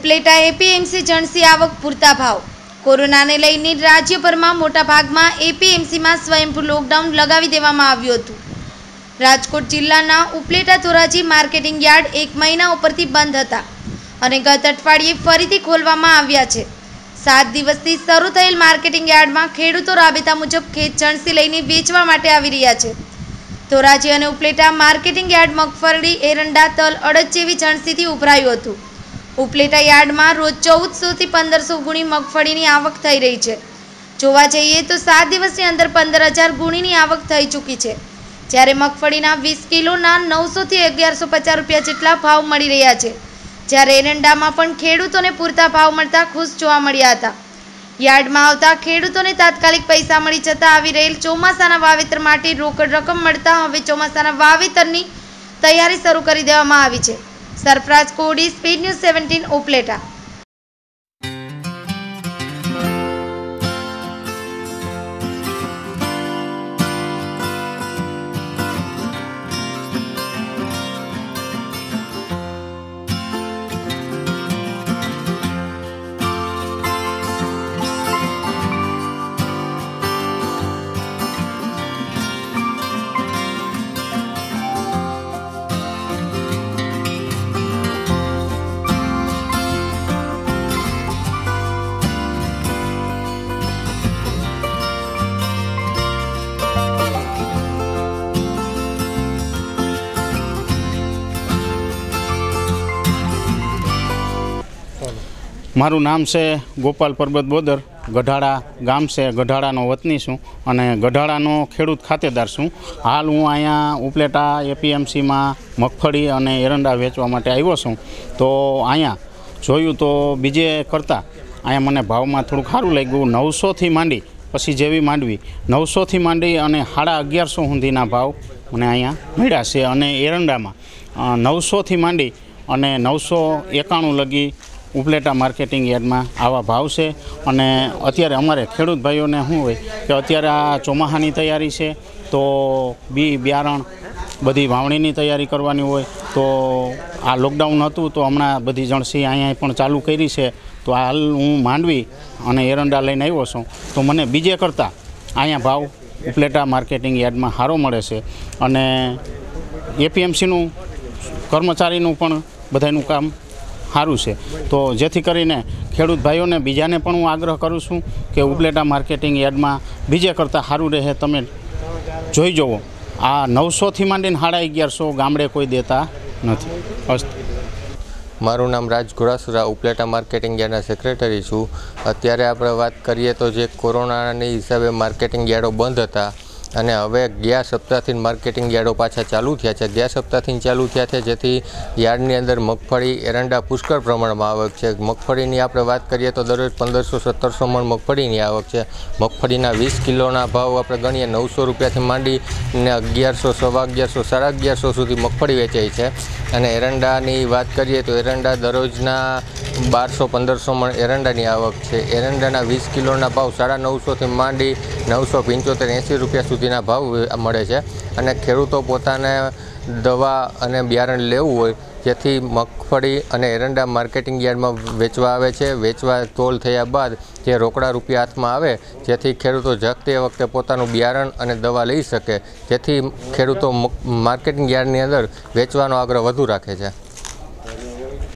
Upleta APMC જણસી આવક પૂરતા ભાવ। કોરોનાને લઈને રાજ્યભરમાં મોટા ભાગમાં એપીએમસીમાં સ્વયંભૂ લોકડાઉન લગાવી દેવામાં આવ્યું હતું। રાજકોટ જિલ્લાના ઉપલેટા ધોરાજી માર્કેટિંગ યાર્ડ 1 મહિના ઉપરથી બંધ હતા અને ગત અઠવાડિયે ફરીથી ખોલવામાં આવ્યા છે। 7 દિવસથી શરૂ થયેલ માર્કેટિંગ યાર્ડમાં ખેડૂતો રાબેતા મુજબ ખેત જણસી લઈને વેચવા માટે આવી રહ્યા છે। ધોરાજી અને ઉપલેટા માર્કેટિંગ યાર્ડ મગફળી, એરંડા, તલ, અડદ જેવી જણસીથી ઉભરાયું હતું। ઉપલેટા યાર્ડમાં રોજ 1400 થી 1500 ગુણી મગફળીની આવક થઈ રહી છે। જોવા જઈએ તો 7 દિવસની અંદર 15000 ગુણીની આવક થઈ ચૂકી છે, જ્યારે મગફળીના 20 કિલોના 900 થી 1150 રૂપિયા જેટલા ભાવ મળી રહ્યા છે, જ્યારે એરંડામાં પણ ખેડૂતોને પૂરતા ભાવ મળતા ખુશ જોવા મળ્યા હતા। યાર્ડમાં આવતા ખેડૂતોને તાત્કાલિક પૈસા મળી જતા આવી રહેલ ચોમાસાના વાવેતર માટે રોકડ રકમ મળતા હવે ચોમાસાના વાવેતરની તૈયારી શરૂ કરી દેવામાં આવી છે। સરફરાજ કોડી, સ્પીડ ન્યૂઝ 17 ઉપલેટા। मारू नाम से गोपाल पर्वत बोदर, गढ़ाड़ा गाम से गढ़ाड़ानो वतनी छूँ अने गढ़ाड़ानो खेडूत खातेदार छूँ। हाल हूँ अहींया उपलेटा एपीएमसी में मगफड़ी अने एरंडा वेचवा माटे आव्यो छूँ। तो अहींया जोयुं तो बीजे करता अहींया मने भाव में थोड़ुं सारूं लाग्युं। 900 थी मांडी पछी जेवी मांडवी 900 थी मांडी अने 1150 सुधीना भाव मने अहींया मळ्या छे अने एरंडामां 900 थी मांडी अने 991 लगी उपलेटा मार्केटिंग यार्ड में आवा भाव से। अने अत्यारे अमारे खेडूत भाईओने शुं होय के अत्यारे आ ચોમાસાની तैयारी है, तो बी बियारण बधी वावणीनी तैयारी करवानी होय। तो आ लॉकडाउन हतुं तो हमणां बधी जणसी अहींया पण चालू करी छे। तो हाल हूँ मांडवी अने एरंडा लईने आव्यो छुं, तो मने बीजे करता अहींया भाव उपलेटा मार्केटिंग यार्ड में सारो मळे छे। अने एपीएमसीनुं कर्मचारीनुं पण बधायनुं काम सारूँ है। तो जेथी करीने खेडूत भाईओ ने बीजाने पण हूँ आग्रह करूँ छूँ कि उपलेटा मार्केटिंग यार्ड में बीजे करता सारूँ रहे। तमे जोई जोवो आ 900 थी मांडीने 1150 गामडे कोई देता नथी। अस्तु। मारू नाम राज घोड़ासुरा, उपलेटा मार्केटिंग यार्डना सेक्रेटरी छूँ। अत्यारे आपणे वात करीए तो जे कोरोनानी हिसाबे मार्केटिंग यार्डो बंध हता અને હવે ગયા સપ્તાહથી માર્કેટિંગ યાર્ડો પાછા ચાલુ થયા છે। ગયા સપ્તાહથી ચાલુ થયા છે, જેથી યાર્ડની અંદર મગફળી, એરંડા પુષ્કળ પ્રમાણમાં આવક છે। મગફળીની આપણે વાત કરીએ તો દરરોજ 1500-1700 મણ મગફળીની આવક છે। મગફળીના 20 કિલોના ભાવ આપણે ગણીએ 900 રૂપિયાથી માંડીને 1100, 1150, 1150 સુધી મગફળી વેચાય છે। અને એરંડાની વાત કરીએ તો એરંડા દરરોજના 1200-1500 મણ એરંડાની આવક છે। એરંડાના 20 કિલોના ભાવ 950થી માંડી 975-80 રૂપિયા સુધી भाव मळे छे। अने खेडूतो पोताने दवा अने बियारण लेवुं होय जेथी मगफળી अने एरंडा मार्केटिंग यार्ड में वेचवा आवे छे। वेचवा तोल थया बाद जे रोकड़ा रूपिया हाथमां आवे जेथी खेडूतो जगते वखते पोतानुं बियारण अने दवा लई शके, जेथी खेडूतो मार्केटिंग यार्डनी अंदर वेचवानो आग्रह वधु राखे छे।